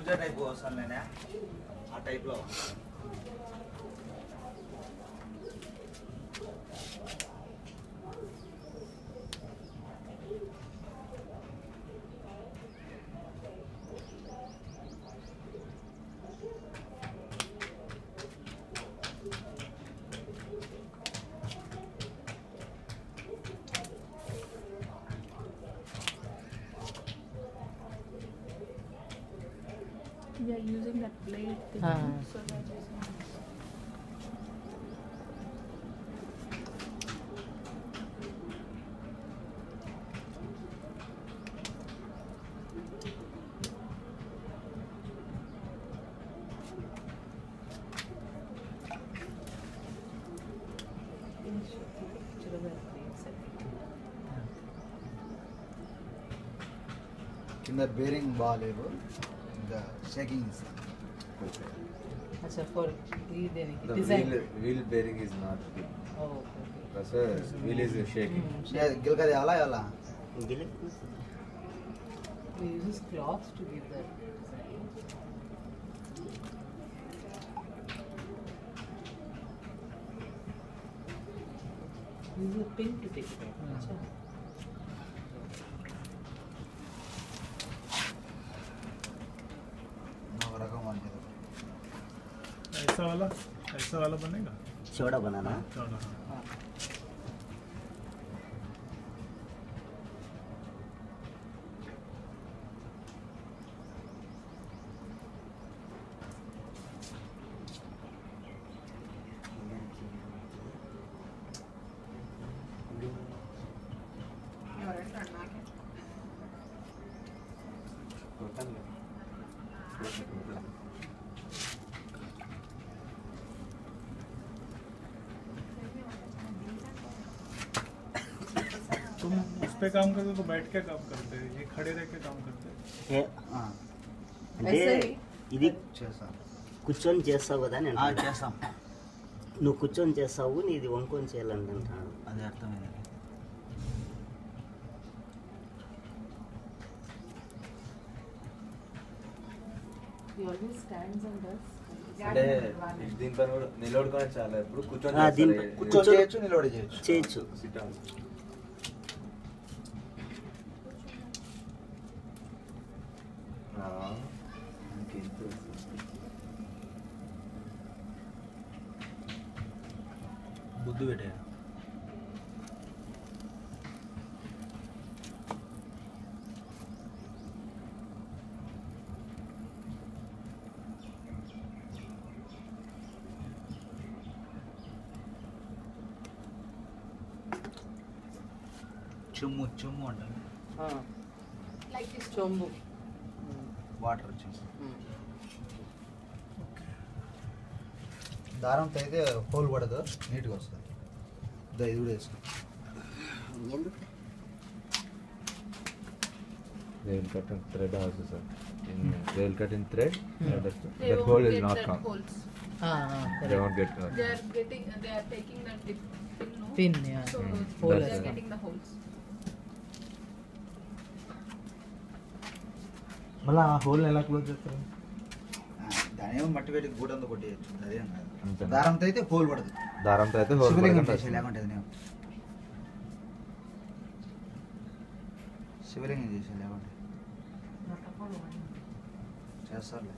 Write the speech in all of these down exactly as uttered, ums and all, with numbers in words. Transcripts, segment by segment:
Filter type వస్తాను ఆ టైప్లో. We are using that blade thing, Ah. so that is nice. కింద bearing బాగాలేవు, ఇంకా షేకింగ్ ఇస్తాను. अच्छा for ये देने की The design. wheel, wheel bearing is not good. Oh, okay, okay. That's why wheel is shaking. గిలక తేవాలా ఎలా? We use cloth to give that design. We use a pin to take it out. अच्छा. ఒక రకం వంటది. ऐसा वाला ऐसा वाला बनेगा चौड़ा बनाना। चौड़ा हाँ. तुम उस पे काम करते तो बैठ के काम करते, ये खड़े रह के काम करते. ఏ ఆ, అంటే ऐसा ఇది చేస్తాం. కూర్చొని చేస్తావు కదా నేను ఆ, చేస్తాం. నువ్వు కూర్చొని చేస్తావు నీది వంకొని చేయాలంటున్నాడు. అదే అర్థమైంది. He always stands and does. అంటే దీనిపైన కూడా నిలబడుకొని చాలా ఇప్పుడు కూర్చొని ఆ, దీని- చేస్తారు. కూర్చొని చేయొచ్చు, నిలబడి చేయొచ్చు. చేయొచ్చు. Sit down. ఆ, ఇంకెంత వస్తుంది? బుద్ధి పెట్టే. చెమ్ము చెమ్ము అంటారు. हाँ. Like this. Chombu. వాటర్ చెమ్ము. Hmm. దారంతో అయితే హోల్ పడదు, నీట్గా వస్తుంది. దా ఇది కూడా వేసుకో. ఎందుకు They will cut in thread also, sir. In, they will cut in thread. Hmm. That, They that won't hole will get not that come. holes. हाँ हाँ. They correct. won't get. Uh, They are getting, they are taking that dip pin, no? Pin, yeah. So Hmm. they That's are it. getting the holes. మళ్ళీ ఆ whole ఎలా close చేస్తారు? దాని ఏమో మట్టి పెట్టి గూడంతో కొట్టేయచ్చు, అదేం కాదు. అంతేనా? దారంతో అయితే హోల్ పడదు. దారంతో అయితే హోల్ శివలింగం పడకుండా చేసి లేకుంటే నేను శివలింగం చేసి లేకుంటే చేస్తారులే.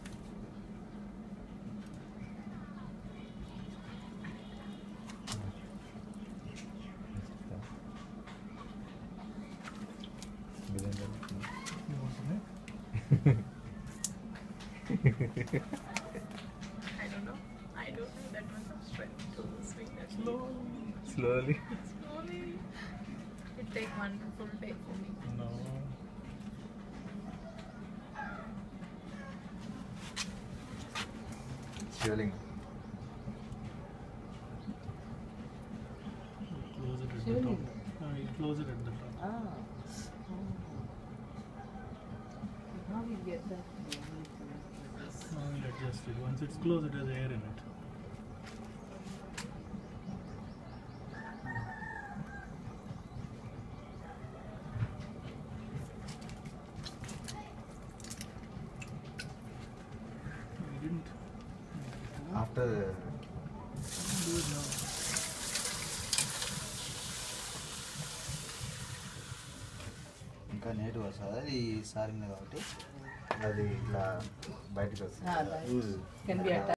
I don't know. I don't have that much of strength to swing that. Slowly. Slowly. It take one full day for me. No. Shivling. Close it at the Shivling. top. Uh, you close it at the top. Ah. Oh. How we get that? Now we'll adjust it. Once it's closed, it has air in it. Soft ఇంకా నీట్గా వస్తుంది అది ఈ సారింగ్ కాబట్టి అది ఇట్లా బయటకు వస్తుంది ఉమ్. Can be attached.